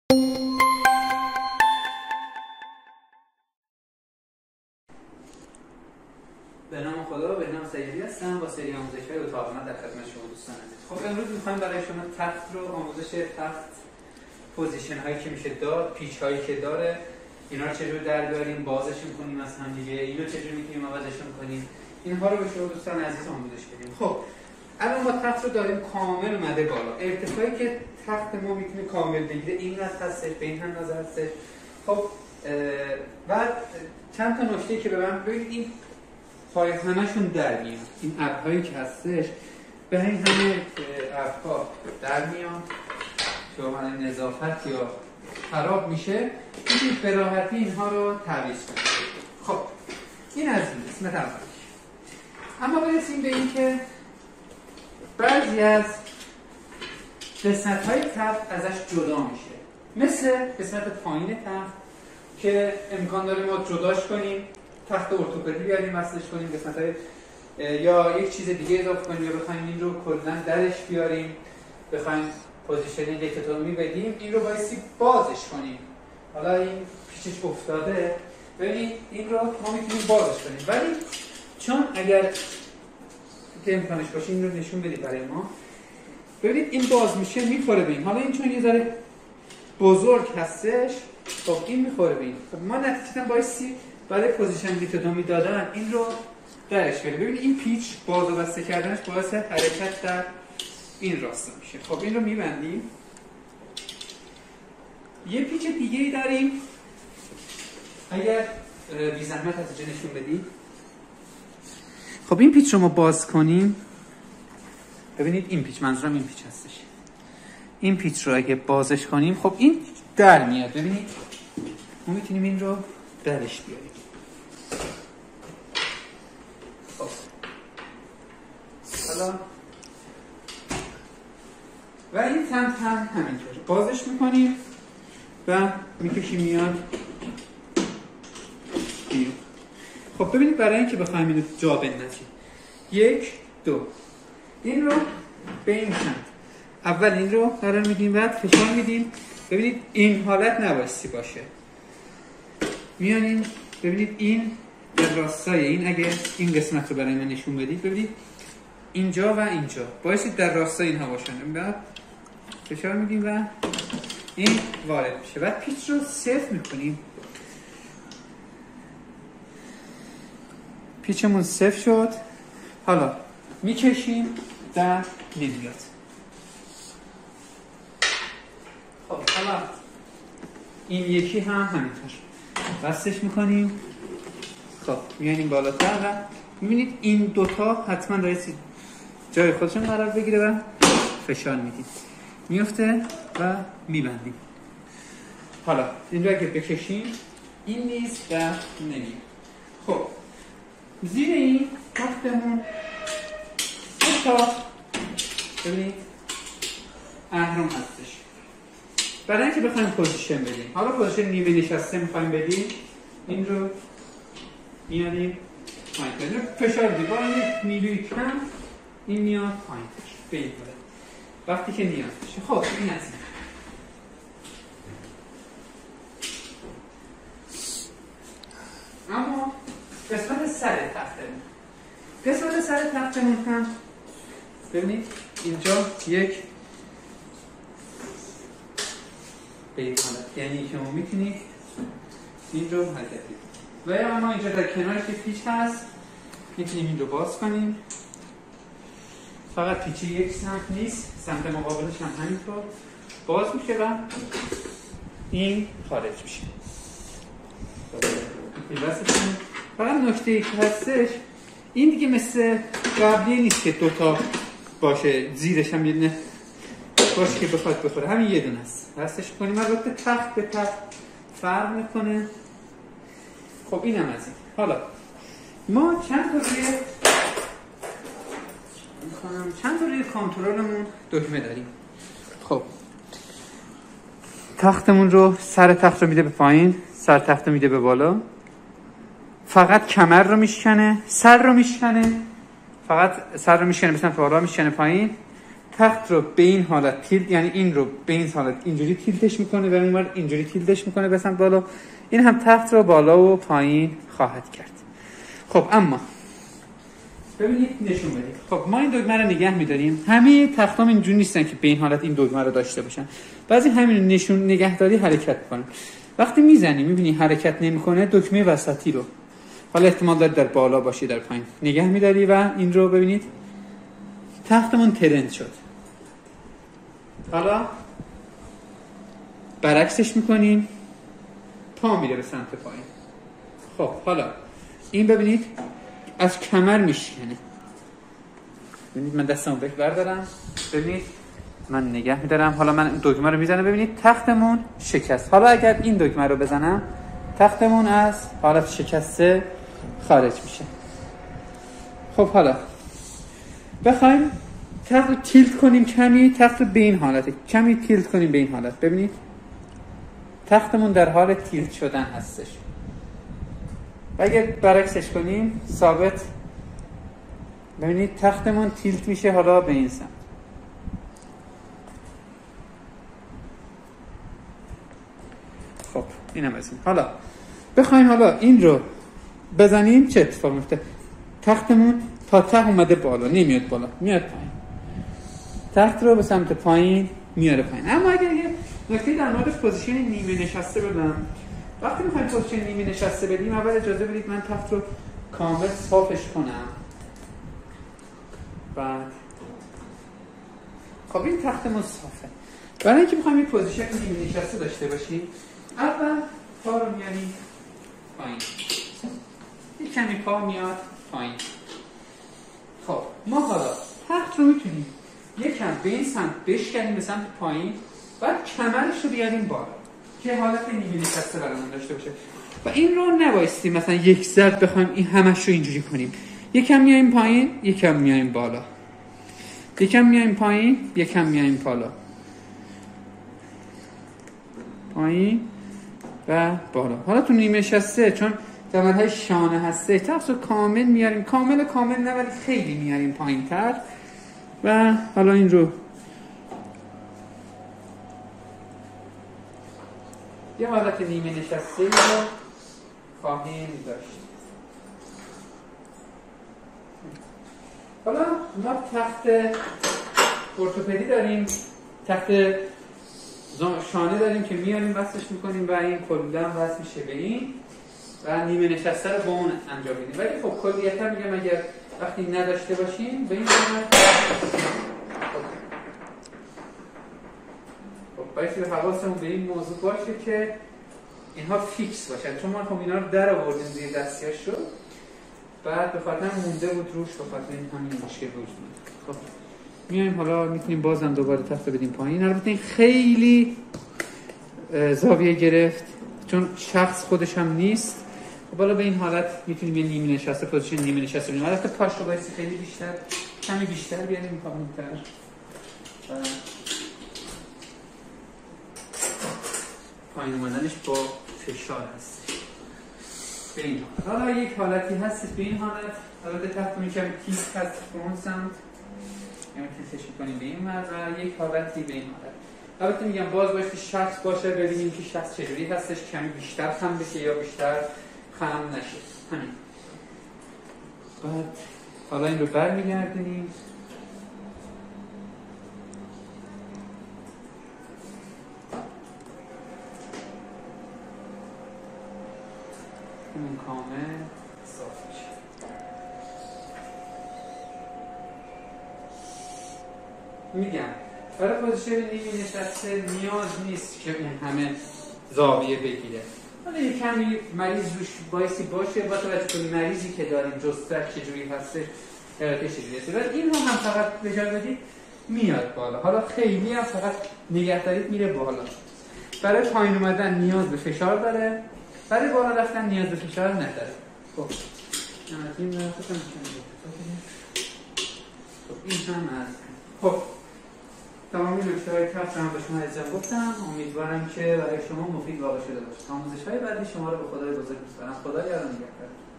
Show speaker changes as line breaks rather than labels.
به نام خدا، به نام سیدی هستم با سری آموزش‌های اتاقنامه در خدمت شما دوستان عزیز. خب امروز می‌خوایم برای شما تخت رو آموزش تخت، پوزیشن هایی که میشه داد، پیچ هایی که داره، اینا رو چجور در بیاریم، بازشون کنیم از هم دیگه، اینو چجور میتونیم عوضشون کنیم، اینها رو به شما دوستان عزیز آموزش بدیم. خب الان ما تخت رو داریم کامل اومده بالا. ارتفاعی که تخت ما میتونه کامل بگیره این هستش، به این اندازه هستش. خب بعد چند تا نکته که به من بگید، این پای همشون در میاد، این ابرهایی که هستش به این همه ابرها در میاد، شما نظافت یا خراب میشه، میتونید به راحتی اینها رو تعویض کنید. خب این از این قسمت اولیش. اما برسیم به این که بعضی از قسمت‌های تخت ازش جدا میشه، مثل قسمت پایین تخت که امکان داره ما جداش کنیم، تخت ارتوپدی بیاریم وصلش کنیم، قسمت‌های یا یک چیز دیگه اضافه کنیم، یا بخوایم این رو کلاً درش بیاریم، بخوایم پوزیشن دیکتاتومی بدیم، این رو بایستی بازش کنیم. حالا این پیچش افتاده، ببینید این رو ما میتونیم بازش کنیم، ولی چون اگر امکانش باشه این رو نشون بدید برای ما. ببینید این باز میشه، میخوره به این. حالا این چون یه ذره بزرگ هستش، خب این میخوره به این. خب ما نتیجتا بایستی برای پوزیشن دیکتاتومی دادن این رو درش بریم. ببینید این پیچ باز و بسته کردنش باعث حرکت در این راستا میشه. خب این رو میبندیم. یه پیچ دیگه ای داریم، اگر بی زحمت از اینجا نشون بدید. خب این پیچ رو ما باز کنیم، ببینید این پیچ، منظورم این پیچ هستش. این پیچ رو اگه بازش کنیم، خب این در میاد. ببینید ما میتونیم این رو درش بیاریم. خب حالا و این تم همینطور بازش میکنیم و میکشیم میاد بیرون. خب ببینید برای اینکه بخوایم اینو جا بندازیم، 1 2 این رو به این سمت اول این رو قرار میدیم، بعد فشار میدیم. ببینید این حالت نبایستی باشه، میانیم. ببینید این در راستای این، اگه این قسمت رو برای من نشون بدید، ببینید اینجا و اینجا بایستی در راستای اینها باشن. بعد فشار میدیم و این وارد میشه. بعد پیچ رو صفر میکنیم. پیچمون صفر شد. حالا میکشیم در نمیاد. خب حالا این یکی هم همینطور بستش میکنیم. خب میانیم بالاتر و میبینید این دوتا حتما رایسی جای خودشون قرار بگیره و فشار میدیم، میفته و میبندیم. حالا این رو اگه بکشیم این نیست و نمیاد. خب زیر این تختمون دوتا ببینید اهرم هستش. برای اینکه بخوایم پوزیشن بدیم، حالا پوزیشن نیمه نشسته میخوایم بدیم، این رو میاریم پایین کنیم، فشار بدیم با این نیروی کم این میاد پایین به این طرف وقتی که نیاز بشه. خب این از این. اما قسمت سر تختمون هم ببینید اینجا یک به این حالت، یعنی که ما میتونید این رو حرکت بدیم. و یا اما اینجا در کنارش که پیچ هست میتونیم این رو باز کنیم. فقط پیچ یک سمت نیست، سمت مقابلش هم همینطور باز میشه و این خارج میشه. فقط نکته ای که هستش این دیگه مثل قبلی نیست که دوتا باشه، زیرش هم یه دونه باشه که بخواد بخوره، همین یه دونه است. هستش کنیم. البته تخت به تخت فرق میکنه. خب این هم از این. حالا ما چند تا روی کنترلمون دکمه داریم. خب تختمون رو، سر تخت رو میده به پایین، سر تخت رو میده به بالا، فقط کمر رو میشکنه، سر رو میشکنه، فقط سر رو میشکنه به سمت بالا، میشکنه پایین، تخت رو به این حالت تیلت، یعنی این رو به این حالت اینجوری تیلتش میکنه و اون ور اینجوری تیلتش میکنه به سمت بالا. این هم تخت رو بالا و پایین خواهد کرد. خب اما ببینید نشون بدید. خب ما این دگمه رو نگه می‌داریم. همه تختام اینجوری نیستن که به این حالت این دگمه رو داشته باشن. بعضی همین نشون نگهداری حرکت می‌کنن. وقتی میزنی می‌بینی حرکت نمی‌کنه، دکمه وسطی رو، حالا احتمال داره در بالا باشه در پایین، نگه می‌داری و این رو ببینید تختمون ترند شد. حالا برعکسش می‌کنیم، پا میره به سمت پایین. خب حالا این ببینید از کمر میشکنه. ببینید من دستمو بردارم، ببینید من نگه میدارم. حالا من دکمه رو میزنم، ببینید تختمون شکست. حالا اگر این دکمه رو بزنم، تختمون از حالت شکسته خارج میشه. خب حالا بخوایم تخت رو تیلت کنیم کمی، تخت رو به این حالت کمی تیلت کنیم به این حالت. ببینید تختمون در حال تیلت شدن هستش. و اگر برعکسش کنیم ثابت، ببینید تختمون تیلت میشه حالا به این سمت. خب اینم از این. حالا بخوایم حالا این رو بزنیم چه اتفاق میفته؟ تختمون تا ته اومده بالا، نمیاد بالا، میاد پایین. تخت رو به سمت پایین میاره پایین. اما اگر یه نکته در مورد پوزیشن نیمه نشسته بدم، وقتی میخوایم پوزیشن نیمه نشسته بدیم، اول اجازه بدید من تخت رو کامل صافش کنم. بعد خب این تختمون صافه. برای اینکه بخوایم این پوزیشن نیمه نشسته داشته باشیم، اول پا رو میاریم پایین، یک کمی پا میاد پایین. خب ما حالا تخت رو میتونیم یکم به این سمت بشکنیم به سمت پایین، بعد کمرش رو بیاریم بالا که حالت نیمه نشسته برامون داشته باشه. و این رو نبایستیم مثلا یک ضرب بخوایم این همش رو اینجوری کنیم. یکم میایم پایین، یکم میایم بالا، یکم میایم پایین، یکم میایم بالا، پایین و بالا. حالا تو نیمه نشسته چون دمرهای شانه هسته، تخت رو کامل میاریم، کامل نه ولی خیلی میاریم پایین تر. و حالا این رو یه حالت نیمه نشسته رو خواهیم داشت. حالا ما تخت ارتوپدی داریم، تخت شانه داریم که میاریم وصلش میکنیم و این کلا وصل میشه به این و نیمه نشسته رو با اون انجام میدیم. ولی خب کلیتا میگم اگر وقتی نداشته باشیم به این باید حواسمون به این موضوع باشه که اینها فیکس باشن، چون ما خب اینا رو در آوردیم زیر دستیاش رو، بعد به خاطر مونده بود روش، به خاطر این همین مشکل وجود داره. خب میایم حالا میتونیم بازم دوباره تخت بدیم پایین. البته این خیلی زاویه گرفت چون شخص خودش هم نیست. خب حالا به این حالت میتونیم یه نیمه نشسته، پوزیشن نیمه نشسته بگیریم. البته پاش رو باید خیلی بیشتر، کمی بیشتر بیاریم پایین‌تر. پایین اومدنش با فشار هست. به این حالا یک حالتی هست به این حالت، البته تحت میکنم تیز هست به اون سمت، یعنی تیزش میکنیم به این مرد و یک حالتی به این حالت. البته میگم باز باید شخص باشه ببینیم که شخص چجوری هستش، کمی بیشتر خم بشه یا بیشتر خم نشه. همین. بعد حالا این رو برمیگردونیم. اون کامل صاف میشه. میگم برای پوزیشن نیمه نشسته نیاز نیست که اون همه زاویه بگیره. حالا یک کمی مریض روش بایستی باشه با توجه به مریضی که داریم جسترک چجوری هسته، حرکتش چجوری هسته. ولی این هم فقط بجای بدید میاد بالا. حالا خیلی هم فقط نگه دارید میره بالا. برای پایین اومدن نیاز به فشار داره، برای بالا رفتن نیاز به فشار نداره. خب این هم از خب تمام نکته‌های کف رو هم به شما عزیزان گفتم. امیدوارم که برای شما مفید واقع شده باشه. آموزش‌های بعدی شما رو به خدای بزرگ می‌سپارم. خدا یار و نگهدار.